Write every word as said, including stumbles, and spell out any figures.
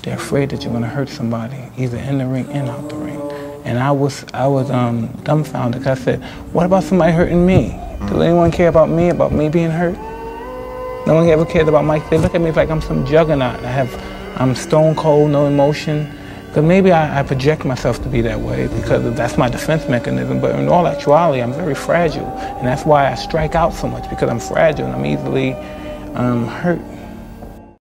they're afraid that you're going to hurt somebody, either in the ring and out the ring. And I was, I was um, dumbfounded, because I said, what about somebody hurting me? Does anyone care about me, about me being hurt? No one ever cared about Mike. They look at me like I'm some juggernaut. I have, I'm stone cold, no emotion. Because maybe I, I project myself to be that way because that's my defense mechanism, but in all actuality, I'm very fragile. And that's why I strike out so much, because I'm fragile and I'm easily um, hurt.